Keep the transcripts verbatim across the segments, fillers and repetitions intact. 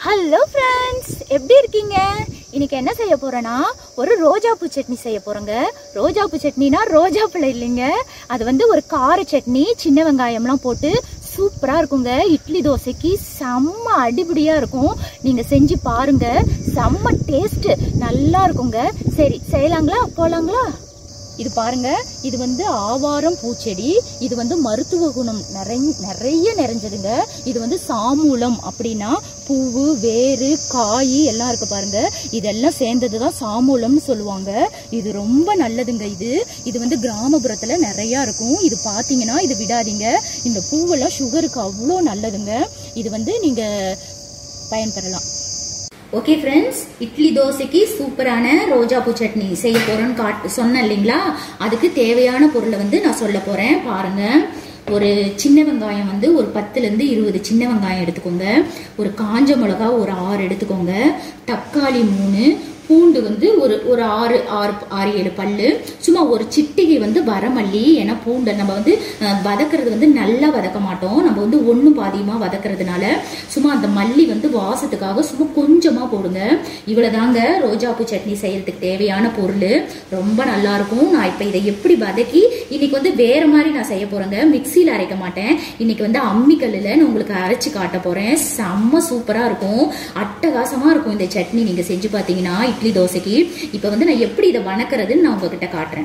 Hello friends, எப்படி இருக்கீங்க? இன்னைக்கு என்ன செய்ய போறேன்னா ஒரு ரோஜாப்பூ சட்னி செய்ய போறேங்க. ரோஜாப்பூ சட்னினா ரோஜா பூ இல்லைங்க, அது வந்து ஒரு கார சட்னி. சின்ன வெங்காயம்லாம் போட்டு சூப்பரா இருக்குங்க. இட்லி தோசைக்கு செம்ம அடிபடியா இருக்கும். நீங்க செஞ்சு பாருங்க, செம்ம டேஸ்ட் நல்லா இருக்குங்க. சரி செய்யலாங்களா, போலாங்களா? இது பாருங்க, இது வந்து ஆவாரம் பூச்செடி. இது வந்து மருத்துவ குணம் நிறைய நிறைய நிறைஞ்சதுங்க. இது வந்து சாமூலம் அப்படின்னா பூவு, வேறு, காய் எல்லாம் இருக்கு பாருங்க. இதெல்லாம் சேர்ந்ததுதான் சாமூலம்னு சொல்லுவாங்க. இது ரொம்ப நல்லதுங்க. இது இது வந்து கிராமப்புறத்துல நிறைய இருக்கும். இது பாத்தீங்கன்னா இது விடாதீங்க. இந்த பூவெல்லாம் சுகருக்கு அவ்வளோ நல்லதுங்க. இது வந்து நீங்க பயன்பெறலாம். ஓகே ஃப்ரெண்ட்ஸ், இட்லி தோசைக்கு சூப்பரான ரோஜாப்பூ சட்னி செய்ய போறேன்னு காட்டு சொன்னேன் இல்லைங்களா? அதுக்கு தேவையான பொருளை வந்து நான் சொல்ல போறேன். பாருங்க, ஒரு சின்ன வெங்காயம் வந்து ஒரு பத்துல இருந்து இருபது சின்ன வெங்காயம் எடுத்துக்கோங்க. ஒரு காஞ்ச மிளகா ஒரு ஆறு எடுத்துக்கோங்க. தக்காளி மூணு, பூண்டு வந்து ஒரு ஒரு ஆறு ஆறு ஆறு ஏழு பல்லு, சும்மா ஒரு சிட்டிகை வந்து வரமல்லி. ஏன்னா பூண்டை நம்ம வந்து வதக்கிறது வந்து நல்லா வதக்க மாட்டோம், நம்ம வந்து ஒன்றும் பாதியமா வதக்கிறதுனால சும்மா அந்த மல்லி வந்து வாசத்துக்காக சும்மா கொஞ்சமா போடுங்க. இவ்வளவுதாங்க ரோஜாப்பூ சட்னி செய்யறதுக்கு தேவையான பொருள். ரொம்ப நல்லா இருக்கும். நான் இப்ப இதை எப்படி வதக்கி இன்னைக்கு வந்து வேற மாதிரி நான் செய்ய போறேங்க. மிக்சியில அரைக்க மாட்டேன், இன்னைக்கு வந்து அம்மிக்கல்லுல நான் உங்களுக்கு அரைச்சு காட்ட போறேன். செம்ம சூப்பரா இருக்கும், அட்டகாசமா இருக்கும் இந்த சட்னி. நீங்க செஞ்சு பாத்தீங்கன்னா இட்லி தோசைக்கு. இப்ப வந்து நான் எப்படி இதை வணக்கிறதுன்னு நான் உங்ககிட்ட காட்டுறேன்.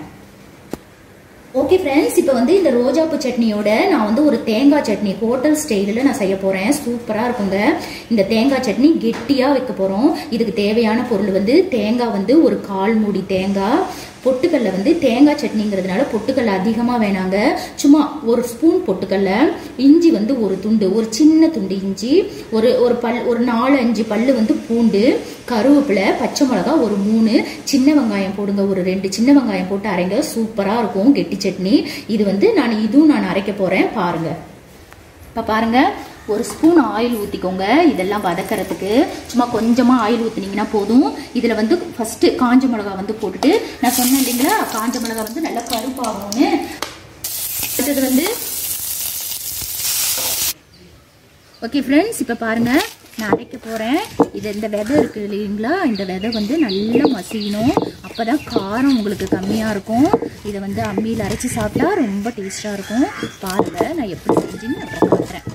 ஓகே ஃப்ரெண்ட்ஸ், இப்போ வந்து இந்த ரோஜாப்பூ சட்னியோட நான் வந்து ஒரு தேங்காய் சட்னி ஹோட்டல் ஸ்டைலில் நான் செய்ய போகிறேன். சூப்பராக இருக்குங்க. இந்த தேங்காய் சட்னி கெட்டியாக வைக்க போகிறோம். இதுக்கு தேவையான பொருள் வந்து தேங்காய் வந்து ஒரு கால் மூடி தேங்காய், பொட்டுக்கல்ல வந்து தேங்காய் சட்னிங்கிறதுனால பொட்டுக்கல்ல அதிகமாக வேணாங்க, சும்மா ஒரு ஸ்பூன் பொட்டுக்கல்ல, இஞ்சி வந்து ஒரு துண்டு, ஒரு சின்ன துண்டு இஞ்சி, ஒரு ஒரு பல் ஒரு நாலு அஞ்சு பல்லு வந்து பூண்டு, கருவேப்பிலை, பச்சை மிளகா ஒரு மூணு, சின்ன வெங்காயம் போடுங்க, ஒரு ரெண்டு சின்ன வெங்காயம் போட்டு அரைங்க. சூப்பராக இருக்கும் கெட்டி சட்னி. இது வந்து நான் இதுவும் நான் அரைக்க போகிறேன் பாருங்க. இப்போ பாருங்க, ஒரு ஸ்பூன் ஆயில் ஊற்றிக்கோங்க. இதெல்லாம் வதக்கிறதுக்கு சும்மா கொஞ்சமாக ஆயில் ஊற்றினீங்கன்னா போதும். இதில் வந்து ஃபஸ்ட்டு காஞ்ச மிளகா வந்து போட்டுட்டு, நான் சொன்னேன் இல்லைங்களா காஞ்ச மிளகா வந்து நல்லா கருப்பாகணும்னு. அடுத்தது வந்து ஓகே ஃப்ரெண்ட்ஸ், இப்போ பாருங்கள் நான் அரைக்க போகிறேன். இது இந்த விதை இருக்குது இல்லைங்களா, இந்த விதை வந்து நல்லா மசியணும். அப்போ தான் காரம் உங்களுக்கு கம்மியாக இருக்கும். இதை வந்து அம்மியில் அரைச்சி சாப்பிட்டா ரொம்ப டேஸ்ட்டாக இருக்கும். பாருங்கள் நான் எப்படி செஞ்சுன்னு அப்புறம் காட்டுறேன்.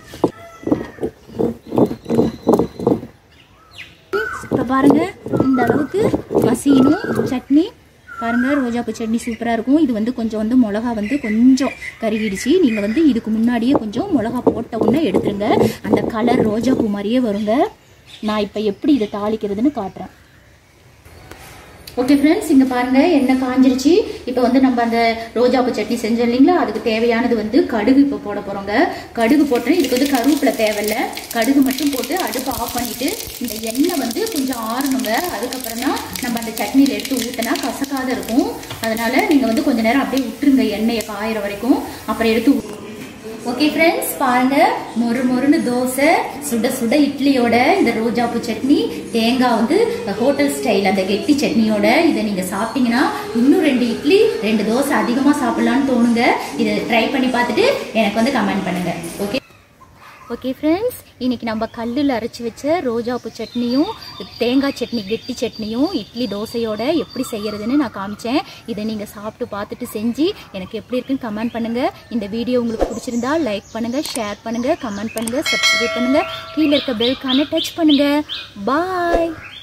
இப்போ பாருங்கள், இந்த அளவுக்கு மசியணும் சட்னி. பாருங்கள், ரோஜாப்பூ சட்னி சூப்பராக இருக்கும். இது வந்து கொஞ்சம் வந்து மிளகா வந்து கொஞ்சம் கருகிடுச்சு. நீங்கள் வந்து இதுக்கு முன்னாடியே கொஞ்சம் மிளகா போட்ட உடனே எடுத்துருங்க. அந்த கலர் ரோஜாப்பூ மாதிரியே வருங்க. நான் இப்போ எப்படி இதை தாளிக்கிறதுன்னு காட்டுறேன். ஓகே ஃப்ரெண்ட்ஸ், இங்கே பாருங்கள் எண்ணெய் காஞ்சிருச்சு. இப்போ வந்து நம்ம அந்த ரோஜாப்பூ சட்னி செஞ்சோம் இல்லைங்களா, அதுக்கு தேவையானது வந்து கடுகு இப்போ போட போகிறோங்க. கடுகு போட்டோன்னா இதுக்கு வந்து கருவேப்பிலை தேவையில்லை, கடுகு மட்டும் போட்டு அடுப்பை ஆஃப் பண்ணிவிட்டு இந்த எண்ணெய் வந்து கொஞ்சம் ஆறணுங்க. அதுக்கப்புறம் தான் நம்ம அந்த சட்னியில் எடுத்து ஊற்றினா கசக்காத இருக்கும். அதனால் நீங்கள் வந்து கொஞ்சம் நேரம் அப்படியே விட்டுருங்க, எண்ணெயை காயிற வரைக்கும், அப்புறம் எடுத்து. ஓகே ஃப்ரெண்ட்ஸ், பாருங்க, மொறு மொறுன்னு தோசை, சுட சுட இட்லியோட இந்த ரோஜாப்பூ சட்னி, தேங்காய் வந்து ஹோட்டல் ஸ்டைல் அந்த கெட்டி சட்னியோட இதை நீங்கள் சாப்பிட்டீங்கன்னா இன்னும் ரெண்டு இட்லி ரெண்டு தோசை அதிகமாக சாப்பிட்லான்னு தோணுங்க. இதை ட்ரை பண்ணி பார்த்துட்டு எனக்கு வந்து கமெண்ட் பண்ணுங்க. ஓகே ஓகே ஃப்ரெண்ட்ஸ், இன்னைக்கு நம்ம கல்லில் அரைச்சி வச்ச ரோஜாப்பூ சட்னியும் தேங்காய் சட்னி கெட்டி சட்னியும் இட்லி தோசையோட எப்படி செய்யறதுன்னு நான் காமிச்சேன். இதை நீங்கள் சாப்பிட்டு பார்த்துட்டு செஞ்சு எனக்கு எப்படி இருக்குன்னு கமெண்ட் பண்ணுங்கள். இந்த வீடியோ உங்களுக்கு பிடிச்சிருந்தா லைக் பண்ணுங்கள், ஷேர் பண்ணுங்கள், கமெண்ட் பண்ணுங்கள், சப்ஸ்கிரைப் பண்ணுங்கள், கீழே இருக்க பெல்கான டச் பண்ணுங்கள். பாய்.